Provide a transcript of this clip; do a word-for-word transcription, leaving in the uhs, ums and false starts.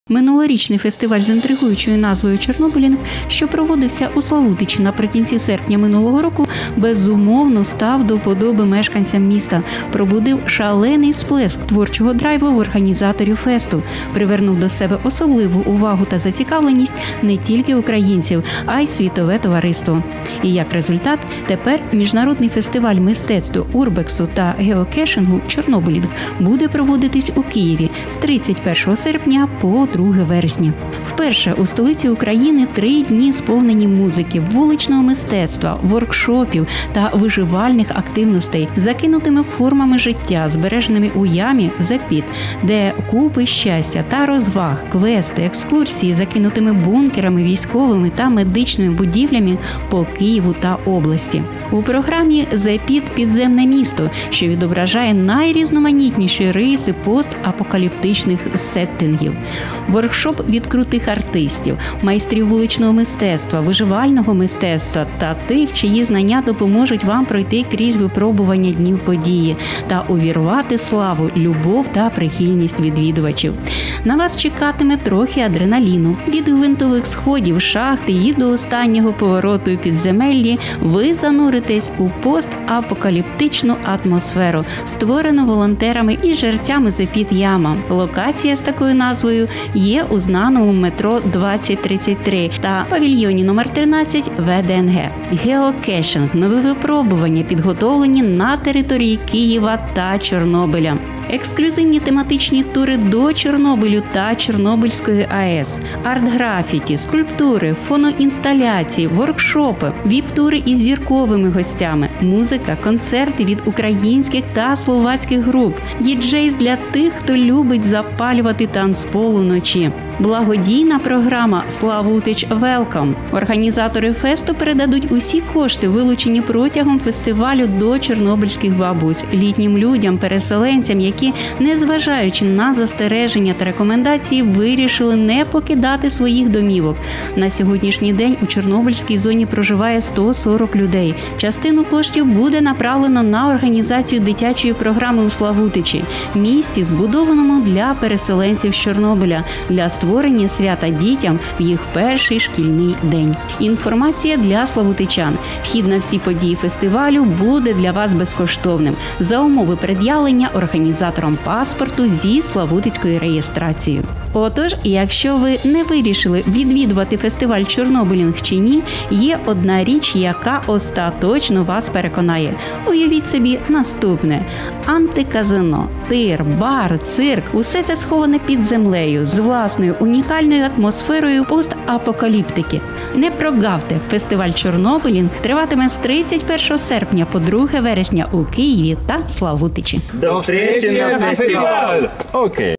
Минулорічний фестиваль з інтригуючою назвою «Чорнобилінг», що проводився у Славутичі наприкінці серпня минулого року, безумовно став до вподоби мешканцям міста, пробудив шалений сплеск творчого драйву в організаторів фесту, привернув до себе особливу увагу та зацікавленість не тільки українців, а й світове товариство. І як результат, тепер міжнародний фестиваль мистецтв урбексу та геокешингу «Чорнобилінг» буде проводитись у Києві з тридцять першого серпня по друге вересня. Вперше у столиці України три дні сповнені музики, вуличного мистецтва, воркшопів та виживальних активностей, закинутими формами життя, збереженими у ямі «Запіт», де купи щастя та розваг, квести, екскурсії, закинутими бункерами, військовими та медичними будівлями по Києву та області. У програмі «Запіт. Підземне місто», що відображає найрізноманітніші риси постапокаліптичних сеттингів. Воркшоп від крутих артистів, майстрів вуличного мистецтва, виживального мистецтва та тих, чиї знання допоможуть вам пройти крізь випробування днів події та увірвати славу, любов та прихильність відвідувачів. На вас чекатиме трохи адреналіну. Від гвинтових сходів, шахти і до останнього повороту у підземеллі ви зануритесь у постапокаліптичну атмосферу, створену волонтерами і жерцями «Запіт Яма». Локація з такою назвою є у знаному метро двадцять тридцять три та павільйоні номер тринадцять В Д Н Г. Геокешинг – нові випробування, підготовлені на території Києва та Чорнобиля. Ексклюзивні тематичні тури до Чорнобилю та Чорнобильської А Е С, арт-графіті, скульптури, фоноінсталяції, воркшопи, віп-тури із зірковими гостями, музика, концерти від українських та словацьких груп, діджейс для тих, хто любить запалювати танцпол уночі. Благодійна програма «Славутич Велком». Організатори фесту передадуть усі кошти, вилучені протягом фестивалю, до чорнобильських бабусь, літнім людям, переселенцям, які, незважаючи на застереження та рекомендації, вирішили не покидати своїх домівок. На сьогоднішній день у Чорнобильській зоні проживає сто сорок людей. Частину коштів буде направлено на організацію дитячої програми у Славутичі, місті, збудованому для переселенців з Чорнобиля, для створення свята дітям в їх перший шкільний день. Інформація для славутичан. Вхід на всі події фестивалю буде для вас безкоштовним за умови пред'явлення організатором паспорту зі славутицькою реєстрацією. Отож, якщо ви не вирішили відвідувати фестиваль «Чорнобилінг» чи ні, є одна річ, яка остаточно вас переконає. Уявіть собі наступне. Антиказино, тир, бар, цирк – усе це сховане під землею з власною унікальною атмосферою постапокаліптики. Не прогавте! Фестиваль «Чорнобилінг» триватиме з тридцять першого серпня по друге вересня у Києві та Славутичі. До зустрічі на фестиваль! Окей.